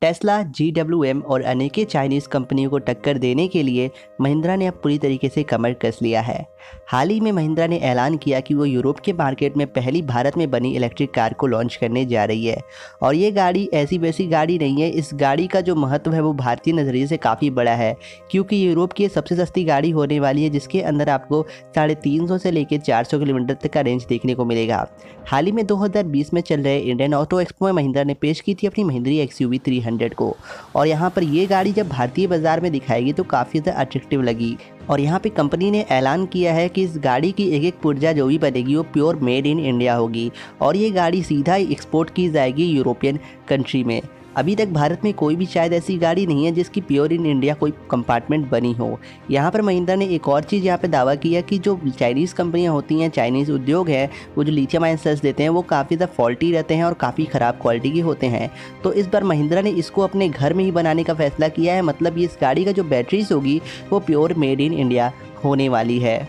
Tesla, GWM और अनेक Chinese कंपनियों को टक्कर देने के लिए महिंद्रा ने अब पूरी तरीके से कमर कस लिया है। हाल ही में महिंद्रा ने ऐलान किया कि वो यूरोप के मार्केट में पहली भारत में बनी इलेक्ट्रिक कार को लॉन्च करने जा रही है। और ये गाड़ी ऐसी वैसी गाड़ी नहीं है, इस गाड़ी का जो महत्व है वो भारतीय नज़रिए से काफ़ी बड़ा है, क्योंकि यूरोप की सबसे सस्ती गाड़ी होने वाली है, जिसके अंदर आपको 350 से लेकर 400 किलोमीटर तक का रेंज देखने को मिलेगा। हाल ही में 2020 में चल रहे इंडियन ऑटो एक्सपो में महिंद्रा ने पेश की थी अपनी महिंद्रा XUV 300 को, और यहाँ पर ये गाड़ी जब भारतीय बाज़ार में दिखाएगी तो काफ़ी ज़्यादा अट्रैक्टिव लगी। और यहाँ पे कंपनी ने ऐलान किया है कि इस गाड़ी की एक एक पुर्जा जो भी बनेगी वो प्योर मेड इन इंडिया होगी, और ये गाड़ी सीधा एक्सपोर्ट की जाएगी यूरोपियन कंट्री में। अभी तक भारत में कोई भी शायद ऐसी गाड़ी नहीं है जिसकी प्योर इन इंडिया कोई कंपार्टमेंट बनी हो। यहाँ पर महिंद्रा ने एक और चीज़ यहाँ पे दावा किया कि जो चाइनीज़ कंपनियाँ होती हैं, चाइनीज़ उद्योग है, वो जो लिथियम आयन सेल्स देते हैं वो काफ़ी ज़्यादा फॉल्टी रहते हैं और काफ़ी ख़राब क्वालिटी के होते हैं। तो इस बार महिंद्रा ने इसको अपने घर में ही बनाने का फैसला किया है। मतलब ये इस गाड़ी का जो बैटरीज होगी वो प्योर मेड इन इंडिया होने वाली है।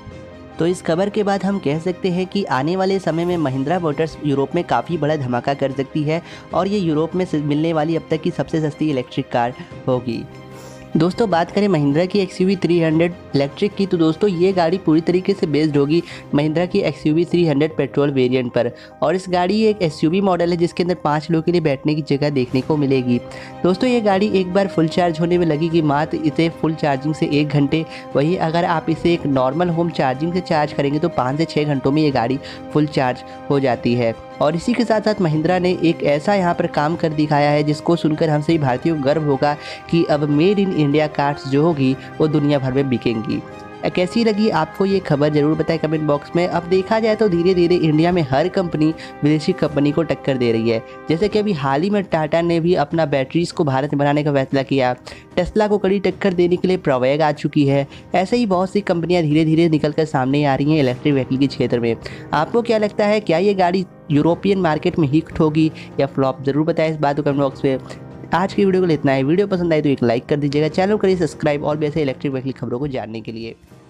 तो इस खबर के बाद हम कह सकते हैं कि आने वाले समय में महिंद्रा मोटर्स यूरोप में काफ़ी बड़ा धमाका कर सकती है, और ये यूरोप में मिलने वाली अब तक की सबसे सस्ती इलेक्ट्रिक कार होगी। दोस्तों, बात करें महिंद्रा की XUV 300 इलेक्ट्रिक की, तो दोस्तों ये गाड़ी पूरी तरीके से बेस्ड होगी महिंद्रा की XUV 300 पेट्रोल वेरिएंट पर। और इस गाड़ी एक SUV मॉडल है जिसके अंदर 5 लोगों के लिए बैठने की जगह देखने को मिलेगी। दोस्तों, ये गाड़ी एक बार फुल चार्ज होने में लगेगी मात्र इसे फुल चार्जिंग से 1 घंटे। वहीं अगर आप इसे एक नॉर्मल होम चार्जिंग से चार्ज करेंगे तो 5 से 6 घंटों में ये गाड़ी फुल चार्ज हो जाती है। और इसी के साथ साथ महिंद्रा ने एक ऐसा यहाँ पर काम कर दिखाया है जिसको सुनकर हम सभी भारतीयों को गर्व होगा कि अब मेड इन इंडिया कार्स जो होगी वो दुनिया भर में बिकेंगी। कैसी लगी आपको ये खबर ज़रूर बताएं कमेंट बॉक्स में। अब देखा जाए तो धीरे धीरे इंडिया में हर कंपनी विदेशी कंपनी को टक्कर दे रही है। जैसे कि अभी हाल ही में टाटा ने भी अपना बैटरीज़ को भारत में बनाने का फैसला किया। टेस्ला को कड़ी टक्कर देने के लिए प्रवेग आ चुकी है। ऐसे ही बहुत सी कंपनियां धीरे धीरे निकल कर सामने आ रही हैं इलेक्ट्रिक व्हीकल के क्षेत्र में। आपको क्या लगता है, क्या ये गाड़ी यूरोपियन मार्केट में हिट होगी या फ्लॉप? ज़रूर बताएं इस बात को कमेंट बॉक्स में। आज की वीडियो को इतना है। वीडियो पसंद आए तो एक लाइक कर दीजिएगा, चैनल करिए सब्सक्राइब और भी ऐसे इलेक्ट्रिक व्हीकल खबरों को जानने के लिए।